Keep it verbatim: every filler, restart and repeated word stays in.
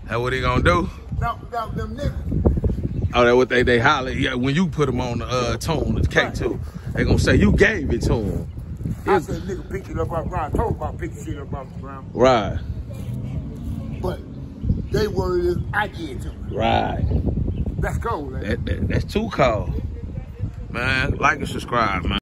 That what he gonna do? No, no, them niggas. Oh, that what they they holler. Yeah, when you put them on the uh, tone, the K two, they gonna say you gave it to him. I said nigga picked it up off the ground. I told about picking shit up off the ground. Right. But they word is I get it to them. Right. That's cold, man. That, that, that's too cold. Man, like and subscribe, man.